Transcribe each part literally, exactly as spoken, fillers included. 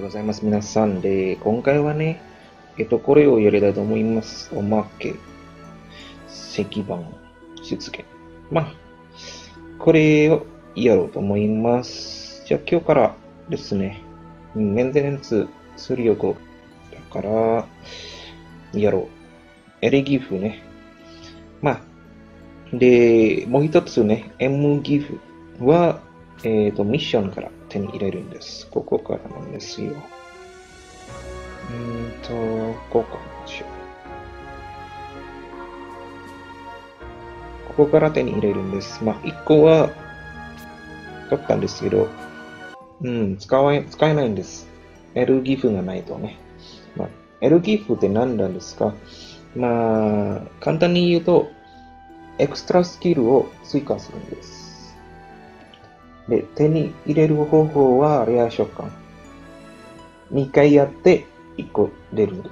ございます。皆さんで、今回はね、えっと、これをやりたいと思います。おまけ、石板、出現。まあ、これをやろうと思います。じゃあ今日からですね、メンテナンスするよと、だから、やろう。エルギフね。まあ、で、もう一つね、エムギフは、えっと、ミッションから手に入れるんです。ここからなんですよ。うーんと、ここからしよう。ここから手に入れるんです。まあ、一個は、買ったんですけど、うん、使わ使えないんです。エルギフがないとね。まあ、エルギフって何なんですか？まあ、簡単に言うと、エクストラスキルを追加するんです。で、手に入れる方法はレア召喚。にかいやっていっこ出るんです。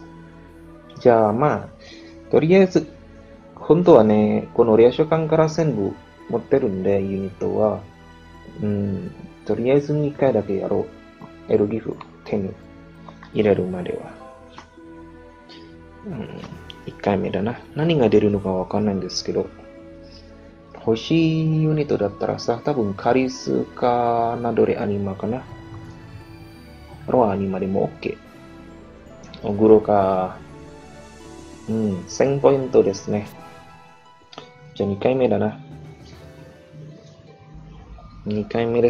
じゃあまあ、とりあえず、本当はね、このレア召喚から全部持ってるんで、ユニットは、うん、とりあえずにかいだけやろう。エルギフ手に入れるまでは。うん、いっかいめだな。何が出るのかわかんないんですけど、欲しいユニットだったらさ、多分カリスかなどれアニマかな。ロアアニマでも OK。オグロか、うん、せんポイントですね。じゃあにかいめだな。にかいめです。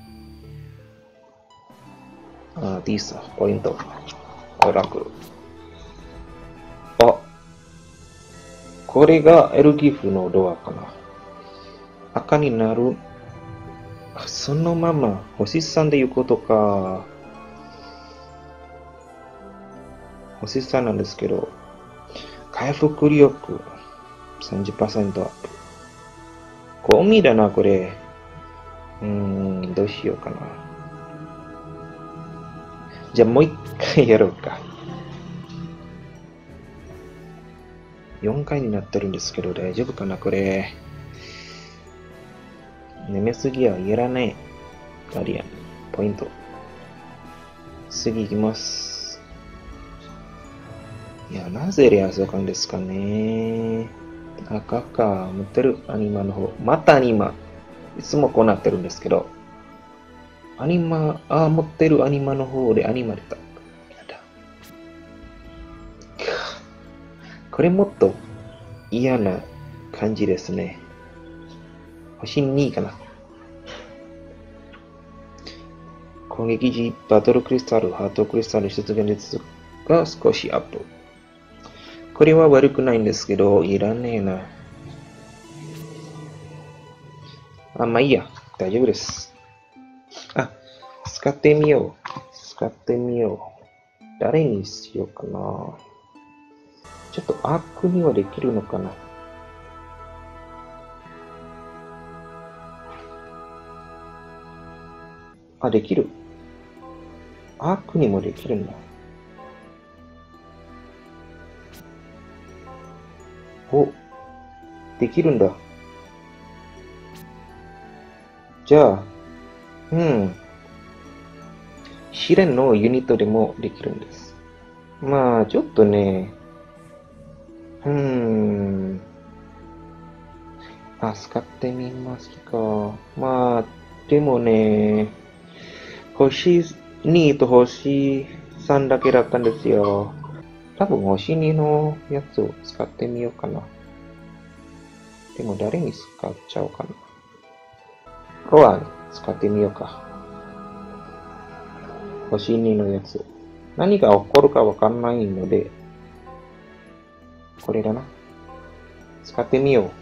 あ、ディーサ、ポイント。オラクル。あ、これがエルギフのドアかな。赤になる。そのまま、星さんでいうことか。星さんなんですけど、回復力 さんじゅっパーセント アップ。ゴミだな、これ。うーん、どうしようかな。じゃあもう一回やろうか。よんかいになってるんですけど、大丈夫かな、これ。ネメスギアやらねえ。ガリアン、ポイント。次行きます。いや、なぜレア召喚ですかね。赤か、持ってるアニマの方。またアニマ。いつもこうなってるんですけど。アニマ、あ、持ってるアニマの方でアニマ出た。やだ。これもっと嫌な感じですね。星にかな。攻撃時、バトルクリスタル、ハートクリスタル出現率が少しアップ。これは悪くないんですけど、いらねえな。あ、まあいいや。大丈夫です。あ、使ってみよう。使ってみよう。誰にしようかな。ちょっとアークにはできるのかな。あ、できる。アークにもできるんだ。お、できるんだ。じゃあ、うん。試練のユニットでもできるんです。まあ、ちょっとね、うーん。あ、使ってみますか。まあ、でもね、星にと星さんだけだったんですよ。多分星にのやつを使ってみようかな。でも誰に使っちゃおうかな。ロアに使ってみようか。星にのやつ。何が起こるかわかんないので、これだな。使ってみよ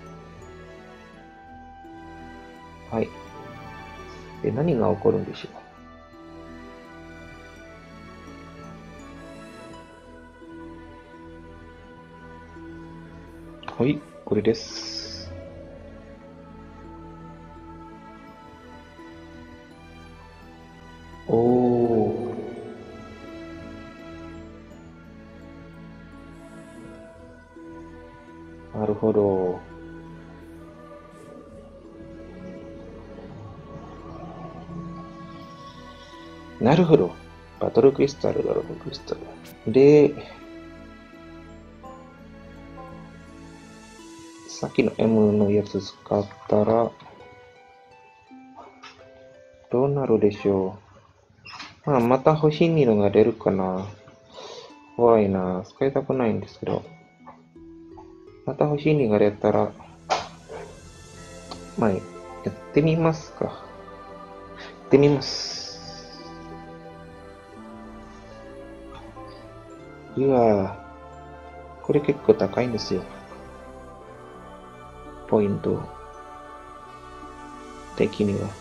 う。はい。で、何が起こるんでしょう。はい、これです。おー。なるほど。 なるほど。バトルクリスタル、バトルクリスタル。で、さっきの M のやつ使ったら、どうなるでしょう。まあ、また欲しいのが出るかな。怖いな。使いたくないんですけど。また欲しいのが出たら、まあ、やってみますか。やってみます。うわぁ。これ結構高いんですよ。ポイント的には。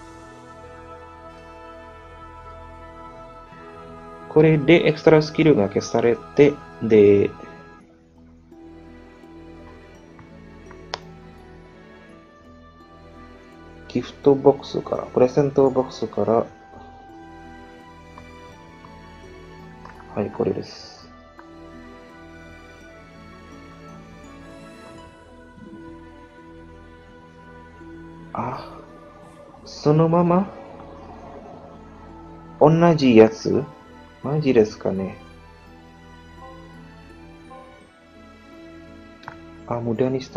これでエクストラスキルが消されて、で、ギフトボックスから、プレゼントボックスから、はい、これです。あ、そのまま同じやつマジですかね。あ、無駄にした。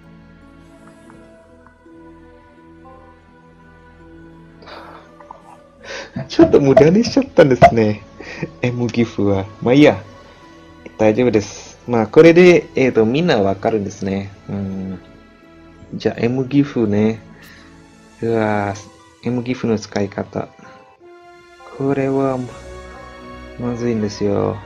ちょっと無駄にしちゃったんですね。エムギフは。まあいいや。大丈夫です。まあこれで、えっと、みんなわかるんですね。うん。じゃあ、エムギフね。うわぁ、エムギフの使い方。これは、まずいんですよ。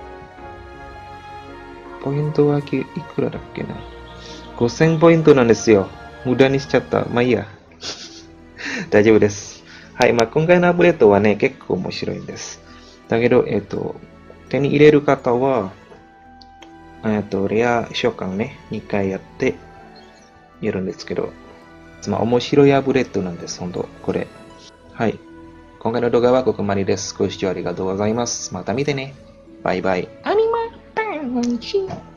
ポイントはいくらだっけな。ごせんポイントなんですよ。無駄にしちゃった。まあいいや。大丈夫です。はい。まあ今回のアップデートはね、結構面白いんです。だけど、えっと、手に入れる方は、えっと、レア召喚ね、にかいやって、やるんですけど、まあ面白いアップデートなんです、ほんと、これ。はい。今回の動画はここまでです。ご視聴ありがとうございます。また見てね。バイバイ。アニマタンシ